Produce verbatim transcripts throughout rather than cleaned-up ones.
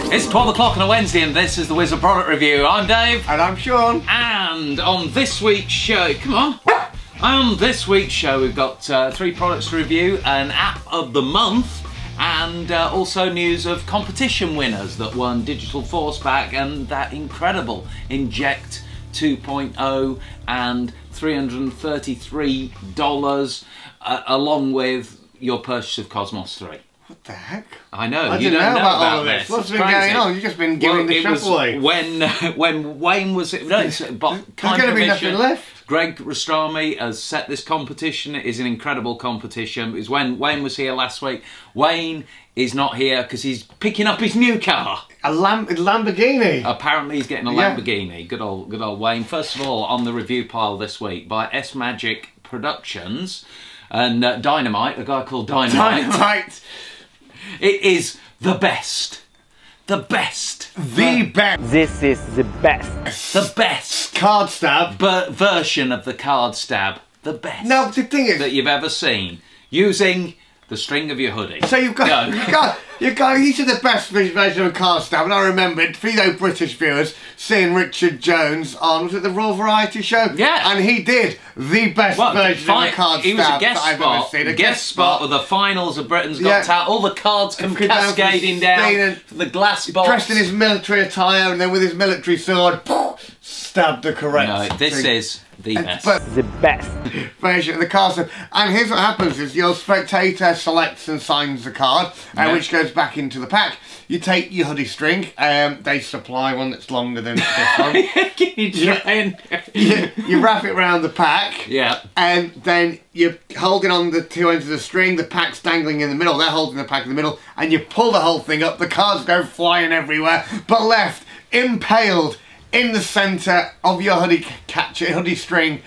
It's twelve o'clock on a Wednesday and this is the Wizard Product Review. I'm Dave. And I'm Sean. And on this week's show, come on. On this week's show we've got uh, three products to review, an app of the month, and uh, also news of competition winners that won Digital Force Pack and that incredible Inject two point oh and three hundred thirty-three dollars uh, along with your purchase of Cosmos three. What the heck? I know, I you didn't don't know, know about, about all of this. this. What's It's been crazy. going on? You've just been giving well, the it shop was away. When, when Wayne was... No, it's, but There's going to be nothing left. Greg Rastrami has set this competition. It is an incredible competition. It was when Wayne was here last week. Wayne is not here because he's picking up his new car. A Lam Lamborghini. Apparently he's getting a Yeah. Lamborghini. Good old, good old Wayne. First of all, on the review pile this week by S Magic Productions and uh, Dynamite, a guy called Dynamite. Dynamite. It is the best. The best. The best. This is the best. The best Card stab. but version of the card stab. The best No, the thing is... that you've ever seen using the string of your hoodie. So you've got, Go. you've got, you've got, you said the best version of card stab, and I remembered, for you know British viewers, seeing Richard Jones on, was it the Royal Variety Show? Yeah. And he did the best Well, version fi- of a card he was a stab guest that I've spot, ever seen. A guest spot with the finals of Britain's Got Yeah. Talent. All the cards come Come down from cascading Spain down and from the glass box. Dressed in his military attire, and then with his military sword, stabbed the correct No, this thing. is the And- best. but- The best. version of the card stab. And here's what happens is your spectator selects and signs the card, uh, Yeah. which goes back into the pack. You take your hoodie string, um, they supply one that's longer than this one. Can you try and... you, you wrap it around the pack, Yeah. and then you're holding on the two ends of the string, the pack's dangling in the middle, they're holding the pack in the middle, and you pull the whole thing up, the cards go flying everywhere, but left, impaled in the centre of your hoodie catcher, hoodie string,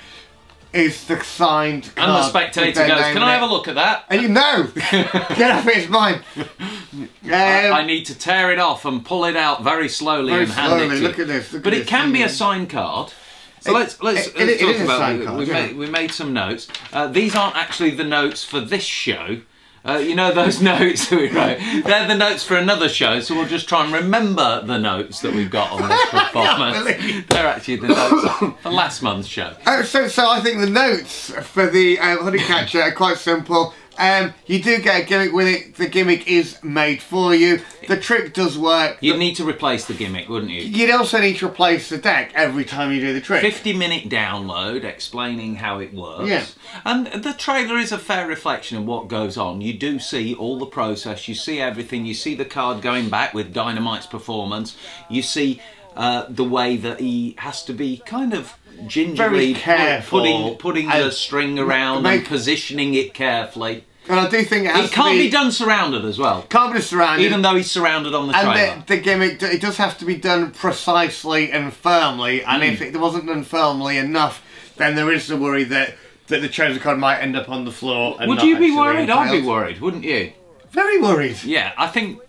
is the signed card. And the with spectator their goes, name can on I have it." a look at that? And you know, get off it, it's mine. Um, I need to tear it off and pull it out very slowly Very and hand it slowly, to look you. at this, look but at it this can be thing. a signed card. So It- let's let's, it- let's it talk is a about signed it. card, we yeah. made we made some notes. Uh, these aren't actually the notes for this show. Uh, you know those notes that we wrote? They're the notes for another show, so we'll just try and remember the notes that we've got on this performance. believe- They're actually the notes for last month's show. Oh, so, so I think the notes for the uh, hoodie catcher are quite simple. Um, you do get a gimmick with it. The gimmick is made for you. The trick does work. You'd need to replace the gimmick, wouldn't you? You'd also need to replace the deck every time you do the trick. fifty minute download explaining how it works. Yeah. And the trailer is a fair reflection of what goes on. You do see all the process, you see everything, you see the card going back with Dynamite's performance, you see uh, the way that he has to be kind of gingerly Very careful. putting, putting the And string around make- and positioning it carefully. And I do think it has It can't to be, be, done surrounded as well. Can't be surrounded. Even though he's surrounded on the and trailer. the, the gimmick, it does have to be done precisely and firmly. And Mm. if it wasn't done firmly enough, then there is the worry that that the chosen card might end up on the floor. And Would not you be actually worried? I'd be impaled. worried, wouldn't you? Very worried. Yeah, I think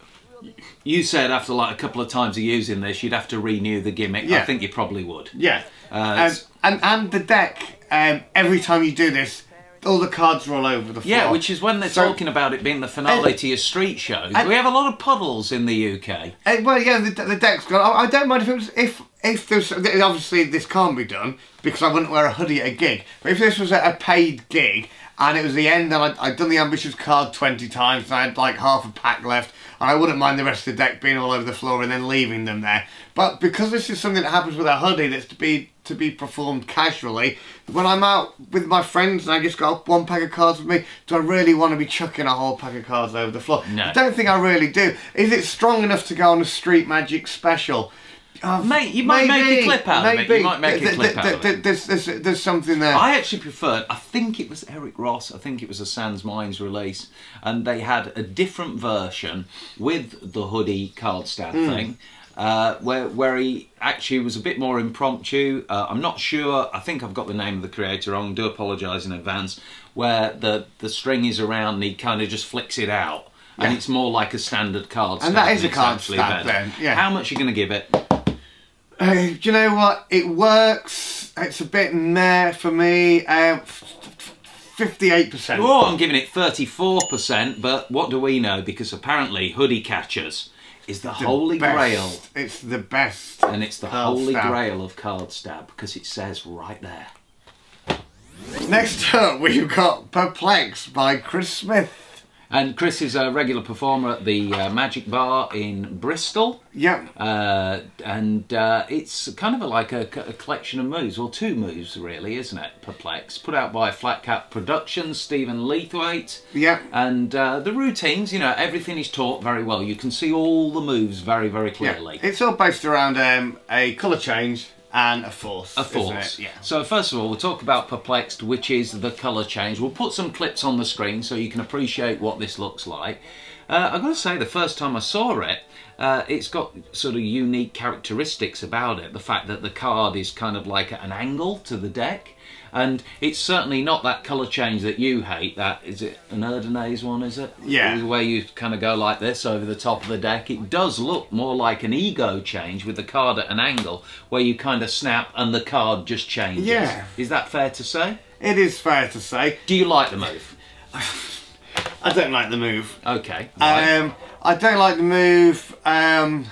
you said after like a couple of times of using this, you'd have to renew the gimmick. I Yeah. think you probably would. Yeah. Uh, Um, it's- and and the deck, um, every time you do this, all the cards are all over the floor. Yeah, which is when they're So- talking about it being the finale to your street shows. and- We have a lot of puddles in the U K. Uh, well, yeah, the, the deck's gone. I, I don't mind if it was if if there's obviously this can't be done because I wouldn't wear a hoodie at a gig. But if this was a, a paid gig and it was the end and I'd, I'd done the ambitious card twenty times and I had like half a pack left, and I wouldn't mind the rest of the deck being all over the floor and then leaving them there. But because this is something that happens with a hoodie that's to be to be performed casually, when I'm out with my friends and I just got one pack of cards with me, do I really want to be chucking a whole pack of cards over the floor? No. I don't think I really do. Is it strong enough to go on a Street Magic special? Oh, Mate, you might make a clip out of it. You might make a Th- clip th- out of th- it. There's, there's, there's something there. I actually preferred, I think it was Eric Ross, I think it was a Sans Minds release, and they had a different version with the hoodie card stab Mm. thing. Uh, where where he actually was a bit more impromptu. Uh, I'm not sure. I think I've got the name of the creator wrong. Do apologise in advance. Where the the string is around and he kind of just flicks it out, and Yeah. it's more like a standard card stab. And that is than a it's card actually stab better. then, yeah. How much are you going to give it? Uh, do you know what? It works. It's a bit meh for me. Um, fifty-eight percent. Oh, I'm giving it thirty-four percent. But what do we know? Because apparently hoodie catchers is the, the holy best. grail. It's the best. And it's the holy stab. grail of card stab because it says right there. Next up, we've got Perplex by Chris Smith. And Chris is a regular performer at the uh, Magic Bar in Bristol. Yep. Uh, and uh, it's kind of a, like a, a collection of moves, or two moves really, isn't it? Perplex. Put out by Flat Cap Productions, Stephen Leithwaite. Yep. And uh, the routines, you know, everything is taught very well. You can see all the moves very, very clearly. Yeah. It's all based around um, a colour change and a force. A force. Yeah. So first of all, we'll talk about Perplexed, which is the colour change. We'll put some clips on the screen so you can appreciate what this looks like. Uh, I've got to say, the first time I saw it, uh, it's got sort of unique characteristics about it. The fact that the card is kind of like at an angle to the deck. And it's certainly not that colour change that you hate. That is it an Erdonez one, is it? Yeah. Where you kind of go like this over the top of the deck. It does look more like an ego change with the card at an angle, where you kind of snap and the card just changes. Yeah. Is that fair to say? It is fair to say. Do you like the move? I don't like the move. Okay. Right. Um, I don't like the move um,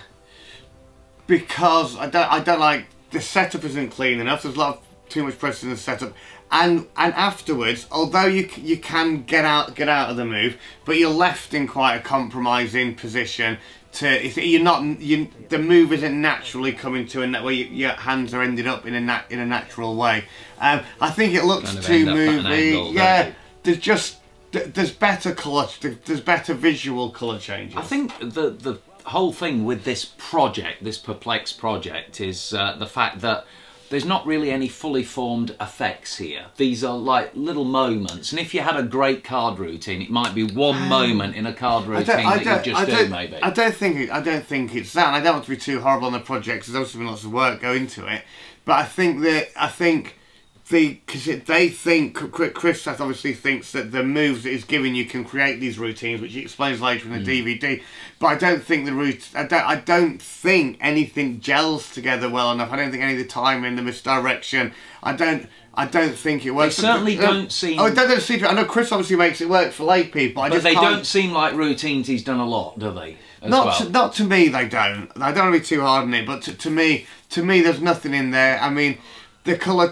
because I don't. I don't like the setup isn't clean enough. There's a lot of too much pressure in the setup, and and afterwards, although you you can get out get out of the move, but you're left in quite a compromising position. To you're not you the move isn't naturally coming to a where you, your hands are ended up in a nat, in a natural way. Um, I think it looks kind of too end up at an movie. angle, Yeah, there's just there's better colour. There's better visual colour changes. I think the the whole thing with this project, this Perplex project, is uh, the fact that there's not really any fully formed effects here. These are like little moments, and if you had a great card routine, it might be one um, moment in a card routine that you just do, maybe. I don't think it, I don't think it's that. And I don't want to be too horrible on the project because there's obviously been lots of work go into it. But I think that I think the because they think Chris obviously thinks that the moves that he's giving you can create these routines, which he explains later in the mm. D V D. But I don't think the route. I don't. I don't think anything gels together well enough. I don't think any of the timing, the misdirection. I don't. I don't think it works. They certainly but, don't seem. Oh, they don't seem. I know Chris obviously makes it work for lay people. I but just they can't... don't seem like routines he's done a lot, do they? As not well? to, not to me. They don't. I don't want to be too hard on it, but to, to me, to me, there's nothing in there. I mean, the colour.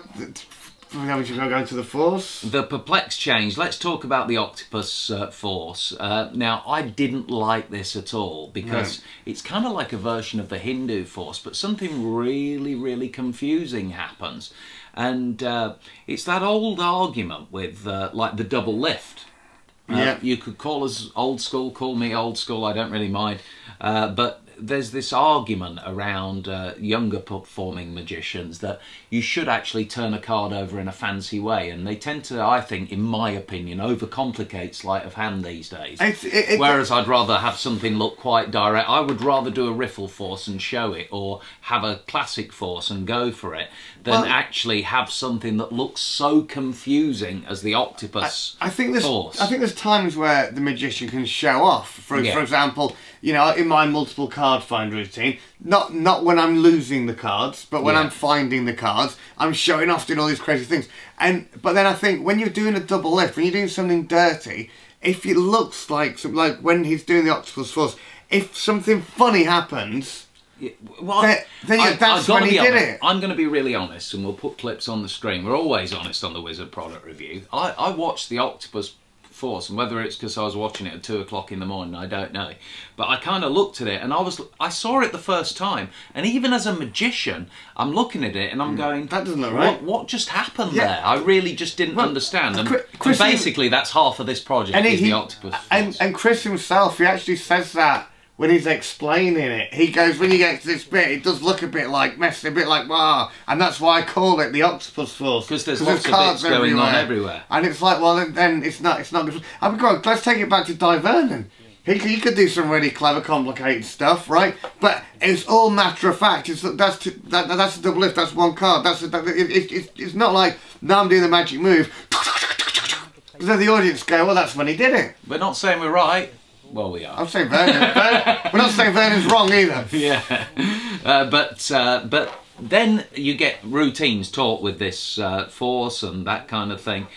How would you go into the force? The Perplex change. Let's talk about the Octopus uh, force. Uh, now, I didn't like this at all because right. it's kind of like a version of the Hindu force, but something really, really confusing happens. And uh, it's that old argument with uh, like the double lift. Uh, yeah. You could call us old school, call me old school, I don't really mind. Uh, but there's this argument around uh, younger performing magicians that you should actually turn a card over in a fancy way, and they tend to, I think, in my opinion, overcomplicate sleight of hand these days. It's, it, it, Whereas I'd rather have something look quite direct. I would rather do a riffle force and show it, or have a classic force and go for it, than well, actually have something that looks so confusing as the Octopus I, I think there's, force. I think there's times where the magician can show off. For, yeah. for example, you know, in my multiple card find routine, not not when I'm losing the cards, but when yeah. I'm finding the cards, I'm showing off doing all these crazy things. And but then I think when you're doing a double lift, when you're doing something dirty, if it looks like some, like when he's doing the Octopus force, if something funny happens, yeah, well, then, then I, that's when he did honest. it. I'm going to be really honest, and we'll put clips on the screen. We're always honest on the Wizard product review. I, I watched the Octopus force, and whether it's because I was watching it at two o'clock in the morning, I don't know, but I kind of looked at it and I was I saw it the first time, and even as a magician I'm looking at it and I'm going, that doesn't look right. What, what just happened yeah. there? I really just didn't well, understand. And, Chris, and basically that's half of this project, and is he, the Octopus force. And, and Chris himself, he actually says that when he's explaining it. He goes, when you get to this bit, it does look a bit like messy, a bit like wow, and that's why I call it the Octopus force. Because there's lots of bits going everywhere. on everywhere. And it's like, well, then, then it's not, it's not good. I mean, God, let's take it back to Di Vernon. He, he could do some really clever, complicated stuff, right? But it's all matter of fact. It's that's to, that, that's a double lift. That's one card. That's a, that, it, it, it's it's not like now I'm doing the magic move. Then the audience go, well, that's when he did it. We're not saying we're right. Well, we are. I'm saying Vernon. Vernon. We're not saying Vernon's wrong either. Yeah, uh, but uh, but then you get routines taught with this uh, force and that kind of thing.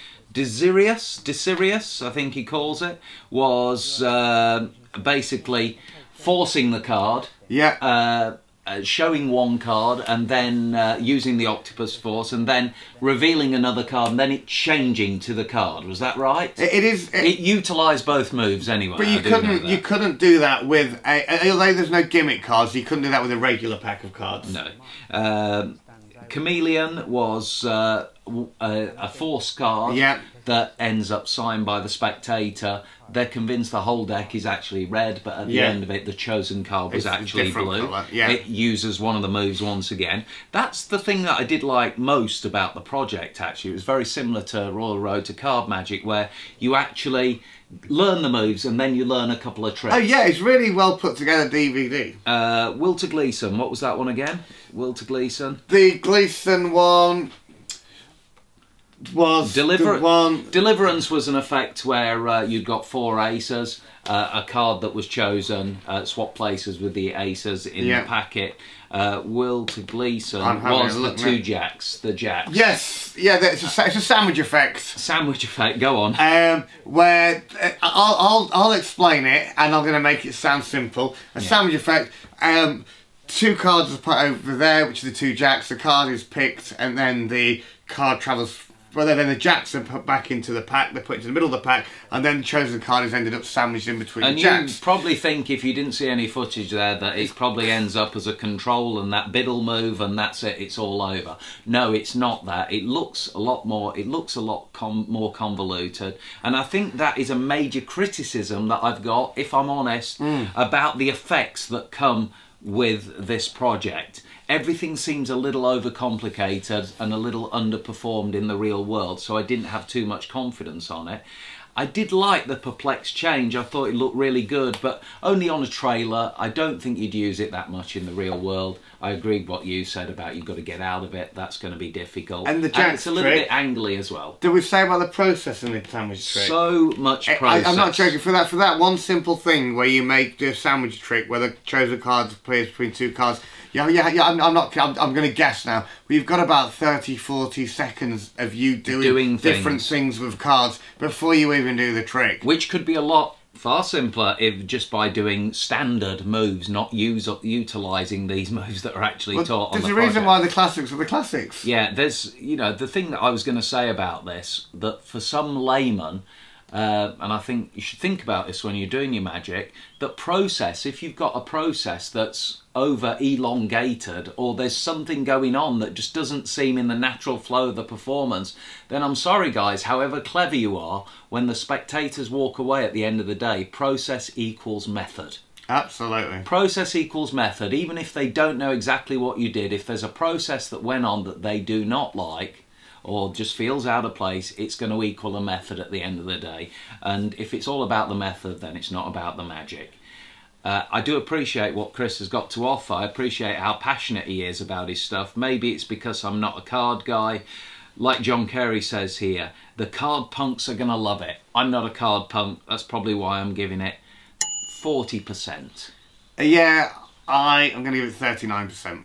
Desirius, Desirius, I think he calls it, was uh, basically forcing the card, Yeah. uh, uh, showing one card, and then uh, using the Octopus Force, and then revealing another card, and then it changing to the card. Was that right? It, it is. It, It utilised both moves anyway. but you I do know couldn't. that. You couldn't do that with a. Although there's no gimmick cards, you couldn't do that with a regular pack of cards. No. Um, Chameleon was uh, w- a, a force card Yeah. that ends up signed by the spectator. They're convinced the whole deck is actually red, but at the Yeah. end of it, the chosen card was It's a actually different blue. colour, yeah. It uses one of the moves once again. That's the thing that I did like most about the project, actually. It was very similar to Royal Road to Card Magic, where you actually learn the moves and then you learn a couple of tricks. Oh yeah, it's really well put together D V D. Uh, Will to Gleason, what was that one again? Will to Gleason? The Gleason one was Deliver- the one. Deliverance was an effect where uh, you'd got four aces, uh, a card that was chosen, uh, swap places with the aces in Yeah. the packet. Uh, Will to Gleason I'm having was a the look two now. jacks, the jacks. Yes, yeah, it's a, sa- it's a sandwich effect. Sandwich effect, go on. Um, where uh, I'll, I'll I'll explain it, and I'm going to make it sound simple. A sandwich effect. Um, two cards are put over there, which are the two jacks. The card is picked, and then the card travels. Well, then the jacks are put back into the pack. They're put into the middle of the pack, and then the chosen card is ended up sandwiched in between And the you jacks. probably think, if you didn't see any footage there, that it probably ends up as a control and that biddle move and that's it, it's all over. No, it's not that. It looks a lot more, it looks a lot com more convoluted. And I think that is a major criticism that I've got, if I'm honest, Mm. about the effects that come with this project. Everything seems a little overcomplicated and a little underperformed in the real world, so I didn't have too much confidence on it. I did like the Perplex change. I thought it looked really good, but only on a trailer. I don't think you'd use it that much in the real world. I agreed what you said about you've got to get out of it. That's going to be difficult. And the it's Jack's a little trick- bit angly as well. Did we say about the process in the sandwich trick? So much I, process. I'm not joking. For that, for that one simple thing where you make the sandwich trick, where the chosen card plays between two cards. Yeah, yeah, yeah. I'm, I'm not. I'm, I'm going to guess now. We've got about thirty, forty seconds of you doing, Doing different things. things with cards before you even do the trick. Which could be a lot far simpler if just by doing standard moves, not use utilising these moves that are actually Well, taught on there's the a reason project. why the classics are the classics. Yeah, there's, you know, the thing that I was going to say about this, that for some layman, uh, and I think you should think about this when you're doing your magic, that process, if you've got a process that's over elongated, or there's something going on that just doesn't seem in the natural flow of the performance, then I'm sorry guys, however clever you are, when the spectators walk away at the end of the day, process equals method. Absolutely. Process equals method. Even if they don't know exactly what you did, if there's a process that went on that they do not like or just feels out of place, it's going to equal a method at the end of the day. And if it's all about the method, then it's not about the magic. Uh, I do appreciate what Chris has got to offer. I appreciate how passionate he is about his stuff. Maybe it's because I'm not a card guy. Like John Kerry says here, the card punks are going to love it. I'm not a card punk. That's probably why I'm giving it forty percent. Yeah, I am going to give it thirty-nine percent.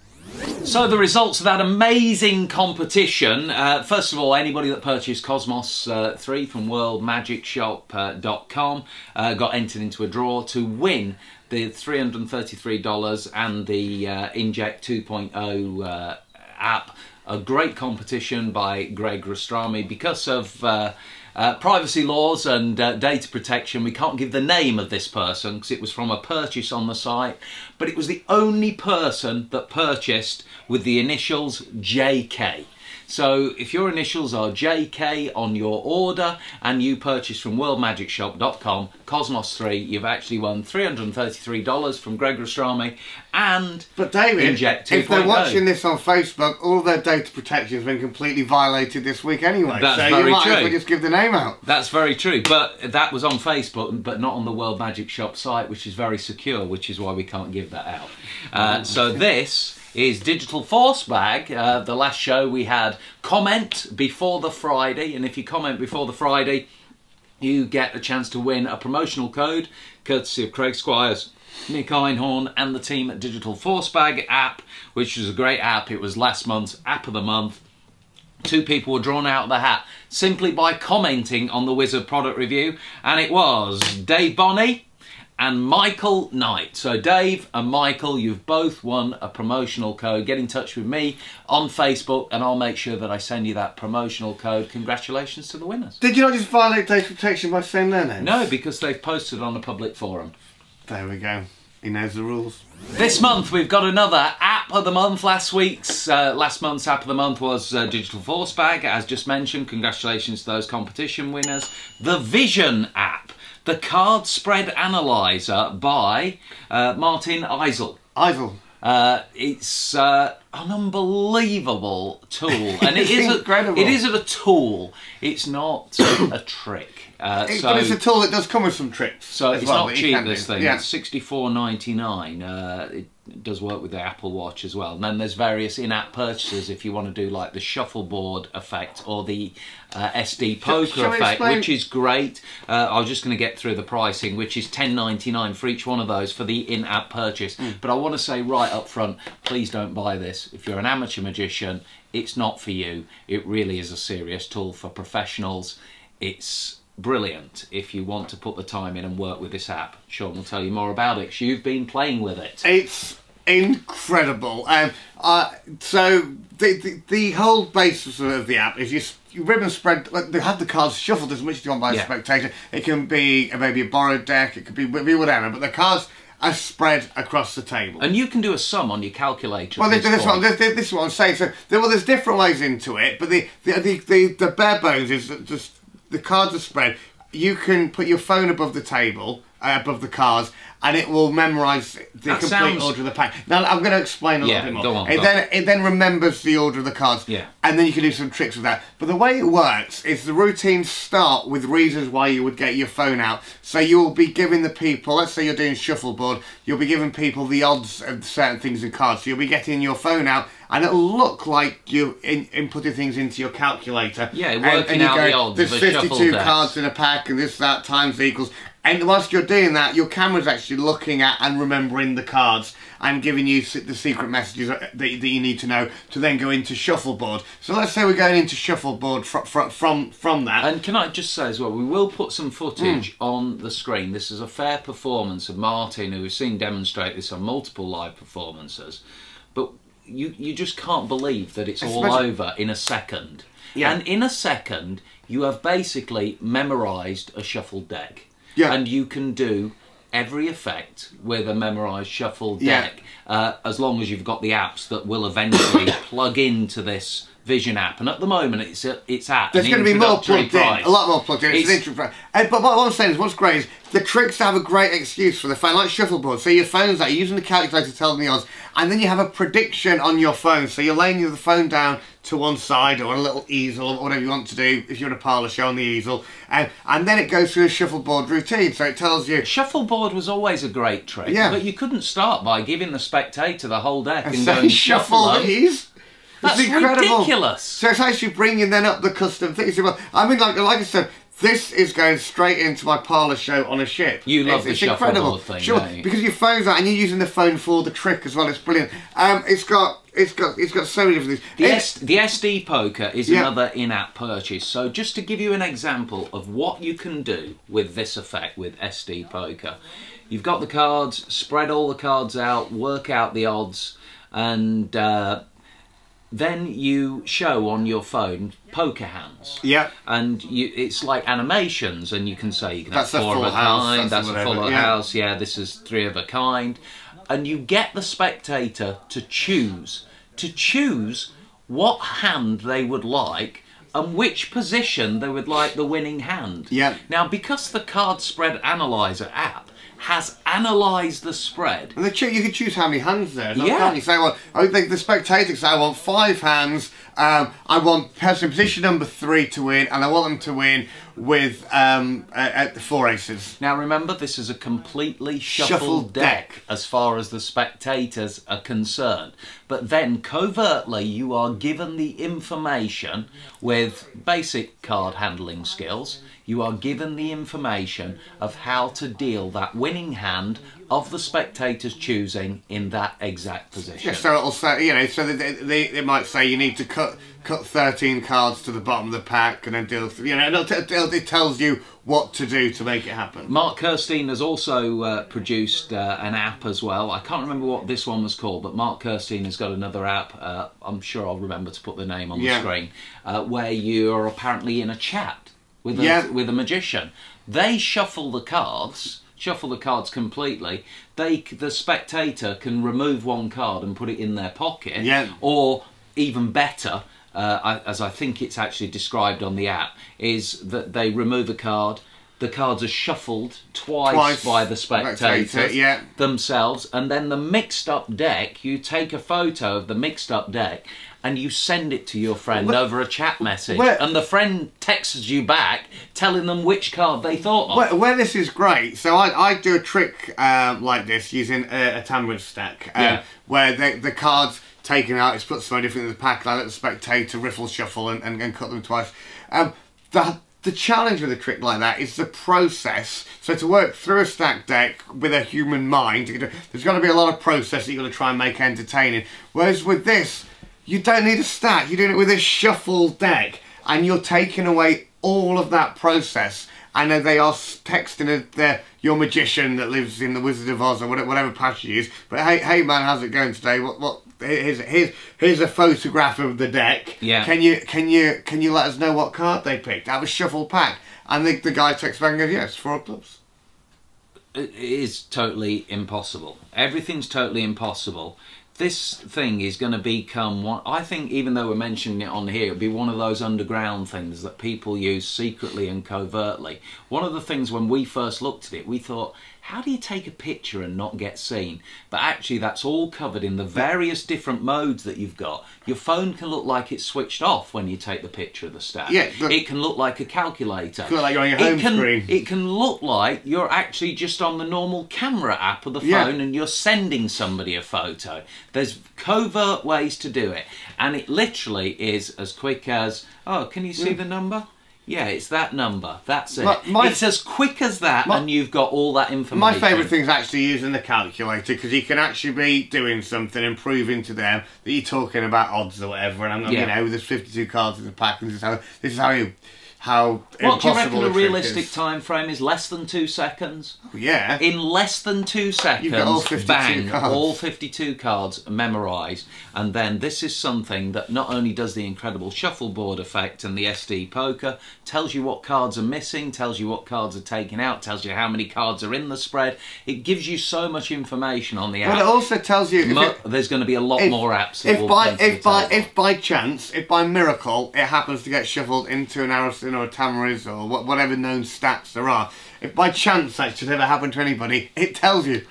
So the results of that amazing competition, uh, first of all, anybody that purchased Cosmos uh, three from world magic shop dot com uh, got entered into a draw to win the three hundred thirty-three dollars and the uh, Inject two point oh uh, app. A great competition by Greg Rastrami. Because of uh, uh, privacy laws and uh, data protection, we can't give the name of this person because it was from a purchase on the site, but it was the only person that purchased with the initials J K. So if your initials are J K on your order and you purchase from world magic shop dot com Cosmos three, you've actually won three hundred thirty-three dollars from Greg Rastrami and But David, Inject if they're 2.0. watching this on Facebook, all their data protection has been completely violated this week anyway. That's so very you might true. as well just give the name out. That's very true, but that was on Facebook, but not on the World Magic Shop site, which is very secure, which is why we can't give that out. Uh, so this is Digital Force Bag. Uh, the last show we had comment before the Friday, and if you comment before the Friday, you get a chance to win a promotional code, courtesy of Craig Squires, Nick Einhorn and the team at Digital Force Bag app, which is a great app. It was last month's App of the Month. Two people were drawn out of the hat simply by commenting on the Wizard product review, and it was Dave Bonney and Michael Knight. So Dave and Michael, you've both won a promotional code. Get in touch with me on Facebook and I'll make sure that I send you that promotional code. Congratulations to the winners. Did you not just violate data protection by saying their names? No, because they've posted on a public forum. There we go. He knows the rules. This month we've got another app of the month. Last week's, uh, last month's app of the month was uh, Digital Force Bag, as just mentioned. Congratulations to those competition winners. The Vision app, the Card Spread Analyzer by uh, Martin Eisel. Eisel. Uh, it's uh, an unbelievable tool, and it It's is incredible. A, it is a tool. It's not a trick. Uh, It- so, but it's a tool that does come with some tricks. so as it's well, not that you cheap, can this do. thing. Yeah. It's sixty-four ninety-nine. Uh, it does work with the Apple Watch as well. And then there's various in-app purchases if you want to do like the shuffleboard effect or the uh, S D poker shall we effect, explain- which is great. Uh, I was just going to get through the pricing, which is ten ninety-nine for each one of those for the in-app purchase. Mm. But I want to say right up front, please don't buy this. If you're an amateur magician, it's not for you. It really is a serious tool for professionals. It's brilliant if you want to put the time in and work with this app. Sean will tell you more about it 'cause you've been playing with it. It's incredible. Um, uh, so the, the the whole basis of the app is you, you ribbon spread. Like, they have the cards shuffled as much as you want by Yeah. a spectator. It can be uh, maybe a borrowed deck. It could be, be whatever. But the cards are spread across the table. And you can do a sum on your calculator. Well, at this, this this, one, point. this, this is what I'm saying. So, there, well, there's different ways into it, but the the the, the, the bare bones is that just the cards are spread. You can put your phone above the table, uh, above the cards, and it will memorise the That complete sounds- order of the pack. Now, I'm going to explain a Yeah, little bit more. go on, it go then it then remembers the order of the cards, Yeah. and then you can do some tricks with that. But the way it works is the routines start with reasons why you would get your phone out. So you will be giving the people, let's say you're doing shuffleboard, you'll be giving people the odds of certain things in cards. So you'll be getting your phone out, and it'll look like you're in, inputting things into your calculator. Yeah, And- working and you out go, the odds There's of the fifty-two shuffle decks. cards in a pack, and this, that, times equals. And whilst you're doing that, your camera's actually looking at and remembering the cards and giving you s- the secret messages that, that you need to know to then go into shuffleboard. So let's say we're going into shuffleboard fr fr from from that. And can I just say as well, we will put some footage Hmm. on the screen. This is a fair performance of Martin, who we've seen demonstrate this on multiple live performances. But you, you just can't believe that it's all Especially- over in a second. Yeah. And in a second, you have basically memorised a shuffled deck. Yeah. And you can do every effect with a memorised shuffled Yeah. deck, uh, as long as you've got the apps that will eventually plug into this Vision app. And at the moment, it's a, it's at There's an going to be more introductory plugged price. in, a lot more plugged in. It's, It's- an intro. And, but what I'm saying is, what's great is the tricks have a great excuse for the phone, like shuffleboard. So your phone's out, you're using the calculator to tell them the odds, and then you have a prediction on your phone. So you're laying the phone down to one side or a little easel or whatever you want to do if you're in a parlour show on the easel, and and then it goes through a shuffleboard routine. So it tells you. Shuffleboard was always a great trick, Yeah. but you couldn't start by giving the spectator the whole deck and, And go say and shuffle shuffle them. these. That's It's incredible. ridiculous. So it's actually bringing then up the custom things. Well, I mean, like like I said, this is going straight into my parlour show on a ship. You love it's, the it's shuffleboard incredible. thing, sure, don't you? because your phone's out and you're using the phone for the trick as well. It's brilliant. Um, it's got it's got it's got so many different things. The, It- S, the S D Poker is Yeah. another in-app purchase. So just to give you an example of what you can do with this effect with S D Poker, you've got the cards, spread all the cards out, work out the odds, and uh, then you show on your phone poker hands. Yeah. And you, it's like animations, and you can say you can That's have a four full of a house, kind, that's that's, a whatever, full of yeah. house, yeah, this is three of a kind. And you get the spectator to choose, to choose what hand they would like and which position they would like the winning hand. Yeah. Now, because the Card Spread Analyzer app has analysed the spread, And the cho- you can choose how many hands there. Yeah. Yeah. You say, well, I think the spectator say, I want five hands. Um, I want person in position number three to win, and I want them to win with um, uh, at the four aces. now remember, this is a completely shuffled, Shuffled deck, deck. as far as the spectators are concerned. But then covertly you are given the information with basic card handling skills. You are given the information of how to deal that winning hand of the spectators choosing in that exact position. Yeah, so it'll say, you know, so they, they, it might say you need to cut cut thirteen cards to the bottom of the pack and then deal, you know, it'll, t- it'll detailed. It tells you what to do to make it happen. Mark Kirstein has also uh, produced uh, an app as well. I can't remember what this one was called, but Mark Kirstein has got another app. Uh, I'm sure I'll remember to put the name on yeah. the screen, uh, where you are apparently in a chat with a, yeah. with a magician. They shuffle the cards. Shuffle the cards completely. They, the spectator, can remove one card and put it in their pocket, yeah. or even better, uh, I, as I think it's actually described on the app, is that they remove a card. The cards are shuffled twice, twice by the spectator spectator, yeah. themselves, and then the mixed-up deck. You take a photo of the mixed-up deck, and you send it to your friend well, over a chat message, well, and the friend texts you back telling them which card they thought of. Well, well this is great. So I, I do a trick um, like this using a, a tamarind stack, um, yeah. where the, the cards taken out, it's put somewhere different in the pack, I let the spectator riffle shuffle and, and, and cut them twice. Um, the, the challenge with a trick like that is the process. So to work through a stack deck with a human mind, there's got to be a lot of process that you're going to try and make entertaining. Whereas with this, you don't need a stack, you're doing it with a shuffle deck, and you're taking away all of that process. I know they are texting a, their, your magician that lives in the Wizard of Oz or whatever, whatever patch you use. But hey, hey man, how's it going today? What, what? Here's, here's, here's a photograph of the deck. Yeah. Can you, can you, can you let us know what card they picked? Out of a shuffle pack. And the, the guy texts back and goes, yes, four of clubs. It is totally impossible. Everything's totally impossible. This thing is going to become one, I think, even though we're mentioning it on here, it'll be one of those underground things that people use secretly and covertly. One of the things when we first looked at it, we thought, how do you take a picture and not get seen? But actually that's all covered in the various different modes that you've got. Your phone can look like it's switched off when you take the picture of the stack. Yeah, it can look like a calculator. It can look like you're on your home it can, screen. It can look like you're actually just on the normal camera app of the phone, yeah. and you're sending somebody a photo. There's covert ways to do it, and it literally is as quick as, oh, can you see yeah. the number? Yeah, it's that number. That's it. My, my, it's as quick as that, my, and you've got all that information. My favourite thing is actually using the calculator, because you can actually be doing something and proving to them that you're talking about odds or whatever. And I'm, yeah. you know, there's fifty-two cards in the pack, and this is how this is how you. How what do you reckon a a realistic time frame is? Less than two seconds? Oh, yeah. In less than two seconds, You've got all fifty-two bang, cards. all fifty-two cards memorised. And then this is something that not only does the incredible shuffleboard effect and the S D poker, tells you what cards are missing, tells you what cards are taken out, tells you how many cards are in the spread. It gives you so much information on the app. But it also tells you... Mo it, there's going to be a lot if, more apps that if will by come to if the by table. if by chance, if by miracle, it happens to get shuffled into an Arison or a Tamariz or wh whatever known stats there are, if by chance that should ever happen to anybody, it tells you.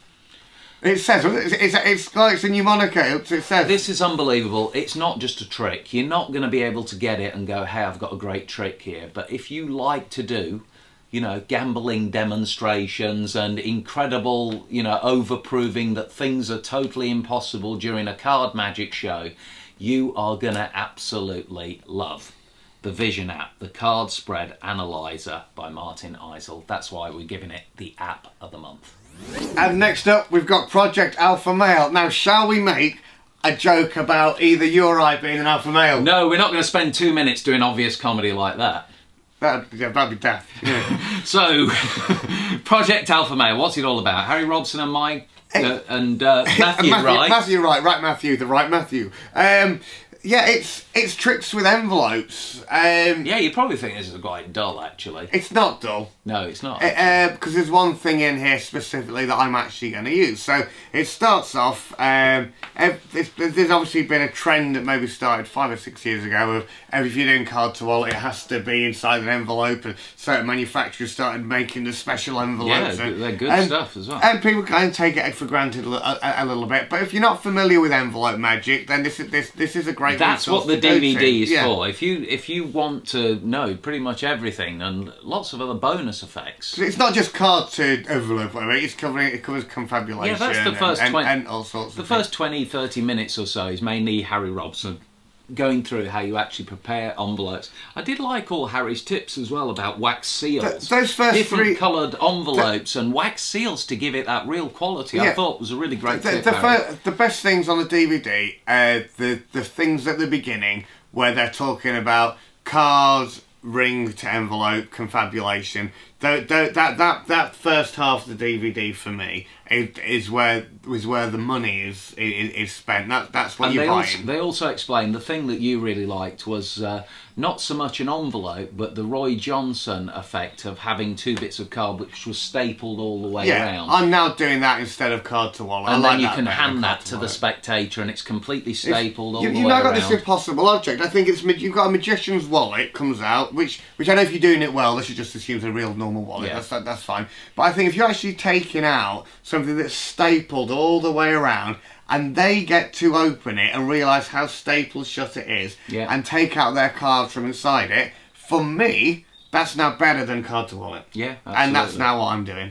It says, it's, it's, it's like it's a mnemonic, it says. This is unbelievable. It's not just a trick. You're not going to be able to get it and go, hey, I've got a great trick here. But if you like to do, you know, gambling demonstrations and incredible, you know, over-proving that things are totally impossible during a card magic show, you are going to absolutely love the Vision app, the Card Spread Analyzer by Martin Eisel. That's why we're giving it the app of the month. And next up, we've got Project Alpha Male. Now, shall we make a joke about either you or I being an alpha male? No, we're not going to spend two minutes doing obvious comedy like that. That'd, yeah, that'd be daft. Yeah. So, Project Alpha Male, what's it all about? Harry Robson and Mike uh, and uh, Matthew, Matthew, right? Matthew, right, right, Matthew, the right Matthew. Um, yeah, it's it's tricks with envelopes. Um, Yeah, you probably think this is quite dull, actually. It's not dull. No, it's not. Because uh, there's one thing in here specifically that I'm actually going to use. So it starts off, um, there's, there's obviously been a trend that maybe started five or six years ago of if you're doing card to wallet, it has to be inside an envelope, and certain manufacturers started making the special envelopes. Yeah, and, they're good and, stuff as well. And people kind of take it for granted a, a, a little bit. But if you're not familiar with envelope magic, then this is this this is a great. That's what the D V D is yeah. for. If you if you want to know pretty much everything and lots of other bonus effects. It's not just card to envelope, whatever. It's covering. It covers confabulation. Yeah, that's the first and, twenty. and, and all sorts. The of first things. twenty, thirty minutes or so is mainly Harry Robson going through how you actually prepare envelopes. I did like all Harry's tips as well about wax seals. Th those first different three coloured envelopes and wax seals to give it that real quality. Yeah. I thought was a really great the, tip. the, Harry. fir the best things on the D V D are the the things at the beginning where they're talking about cards ring to envelope confabulation. That that that that first half of the D V D for me is, is where is where the money is is, is spent. That that's what and you're they buying. also, they also explained the thing that you really liked was uh, not so much an envelope, but the Roy Johnson effect of having two bits of card which was stapled all the way yeah, around. I'm now doing that instead of card to wallet. And I then like you that can better than hand card that to the wallet. spectator, and it's completely stapled all you, the you've way now got around. this impossible object. I think it's you've got a magician's wallet comes out, which which I know if you're doing it well, this should just assume a real normal wallet. Yeah. That's that, that's fine. But I think if you're actually taking out something that's stapled all the way around, and they get to open it and realise how stapled shut it is, Yeah. and take out their cards from inside it, for me, that's now better than card to wallet. Yeah, and that's absolutely. now what I'm doing.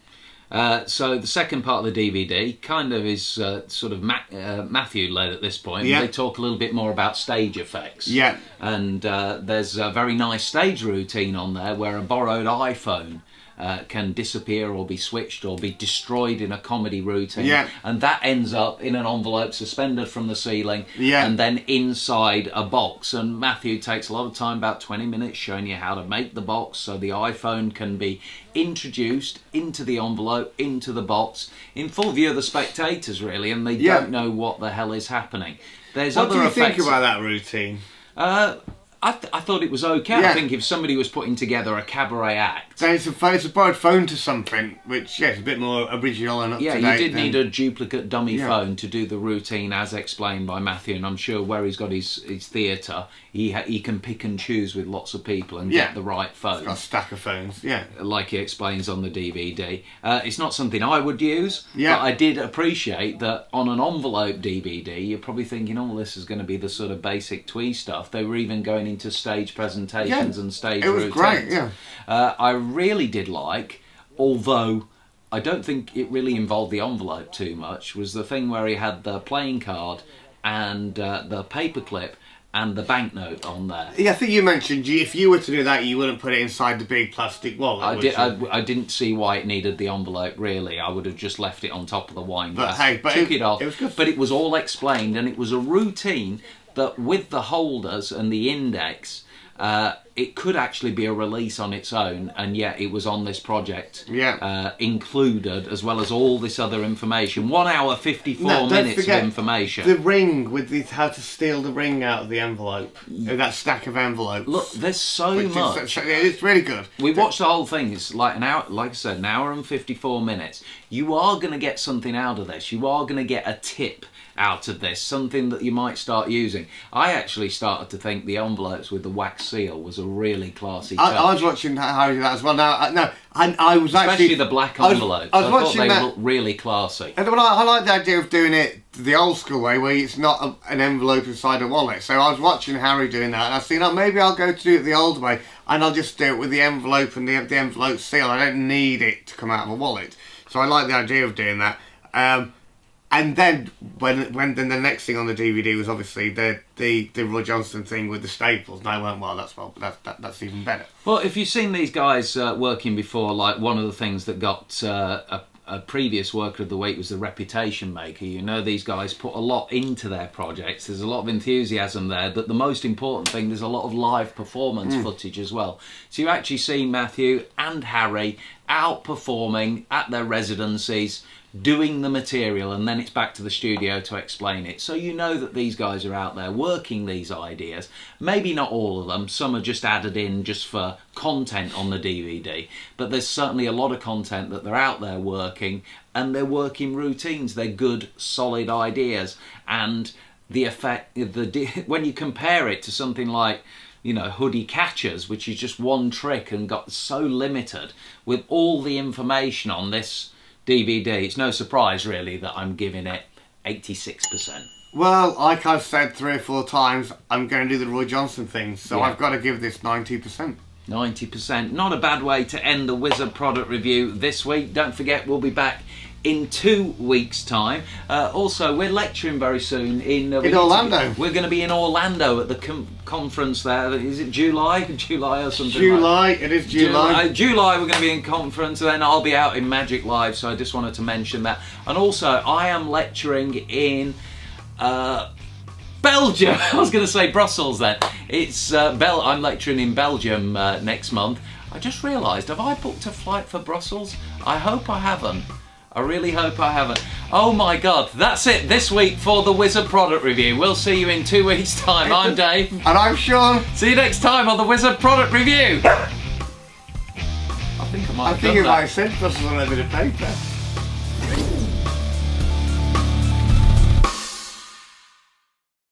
Uh, so the second part of the D V D kind of is uh, sort of Ma uh, Matthew led at this point. Yeah. They talk a little bit more about stage effects. Yeah. And uh, there's a very nice stage routine on there where a borrowed iPhone uh, can disappear or be switched or be destroyed in a comedy routine. Yeah. And that ends up in an envelope suspended from the ceiling. Yeah. And then inside a box. And Matthew takes a lot of time, about twenty minutes, showing you how to make the box so the iPhone can be introduced into the envelope, into the box, in full view of the spectators, really, and they Yeah. don't know what the hell is happening. There's What other do you effects. think about that routine? Uh, I, th I thought it was okay. Yeah. I think if somebody was putting together a cabaret act, Then it's a, phone- it's a borrowed phone to something, which, yeah, is a bit more original and up yeah, to you date. did than- need a duplicate dummy Yeah. phone to do the routine as explained by Matthew, and I'm sure where he's got his, his theatre, he ha he can pick and choose with lots of people and Yeah. get the right phone. Got a stack of phones, yeah. Like he explains on the D V D. Uh, it's not something I would use, Yeah. but I did appreciate that on an envelope D V D, you're probably thinking, oh, this is going to be the sort of basic twee stuff. They were even going into stage presentations Yeah, and stage it was routines. great, yeah. Uh, I really did like, although I don't think it really involved the envelope too much, was the thing where he had the playing card and uh, the paperclip and the banknote on there. Yeah, I think you mentioned you- if you were to do that, you wouldn't put it inside the big plastic wallet. I, would did, you? I, I didn't see why it needed the envelope, really. I would have just left it on top of the wine But glass. hey, but took it- it, off. it was good. But it was all explained, and it was a routine that with the holders and the index, uh, it could actually be a release on its own, and yet it was on this project Yeah. uh, included, as well as all this other information. One hour, fifty-four No, don't minutes forget of information. The ring with the, how to steal the ring out of the envelope. That stack of envelopes. Look, there's so Which is- much. it's really good. We watched the whole thing. It's like an hour, like I said, an hour and fifty-four minutes. You are going to get something out of this. You are going to get a tip out of this, something that you might start using. I actually started to think the envelopes with the wax seal was a really classy touch. I, I was watching Harry do that as well. Now, I- no, I, I was Especially actually the black I was- envelopes. I was, I thought watching they that. looked really classy. And well, I, I like the idea of doing it the old school way, where it's not a, an envelope inside a wallet. So I was watching Harry doing that, and I was thinking, oh, maybe I'll go to do it the old way, and I'll just do it with the envelope and the, the envelope seal. I don't need it to come out of a wallet. So I like the idea of doing that. Um, and then when when then the next thing on the D V D was obviously the the the Roy Johnson thing with the staples, and I went, well, that's well, that, that that's even better. Well, if you've seen these guys uh, working before, like one of the things that got uh, a, a previous worker of the week was the Reputation Maker. You know, these guys put a lot into their projects. There's a lot of enthusiasm there, but the most important thing, there's a lot of live performance footage as well. So you actually see Matthew and Harry out performing at their residencies, doing the material, and then it's back to the studio to explain it. So you know that these guys are out there working these ideas. Maybe not all of them, some are just added in just for content on the D V D, but there's certainly a lot of content that they're out there working, and they're working routines. They're good, solid ideas, and the effect, the when you compare it to something like, you know, Hoodie Catchers, which is just one trick and got so limited, with all the information on this D V D, it's no surprise really that I'm giving it eighty-six percent. Well, like I've said three or four times, I'm going to do the Roy Johnson thing, so Yeah. I've got to give this ninety percent. ninety percent. Not a bad way to end the Wizard product review this week. Don't forget, we'll be back in two weeks' time. Uh, also, we're lecturing very soon in... Uh, we In need to Orlando. be- we're going to be in Orlando at the com conference there. Is it July? July or something like July, it is July. July, July we're going to be in conference, and then I'll be out in Magic Live, so I just wanted to mention that. And also, I am lecturing in uh, Belgium. I was going to say Brussels then. It's uh, Bel. I'm lecturing in Belgium uh, next month. I just realised, have I booked a flight for Brussels? I hope I haven't. I really hope I haven't. Oh my God, that's it this week for the Wizard product review. We'll see you in two weeks' time. I'm Dave. And I'm Sean. See you next time on the Wizard product review. I think I might I have think done you that. might have said Brussels on a bit of paper.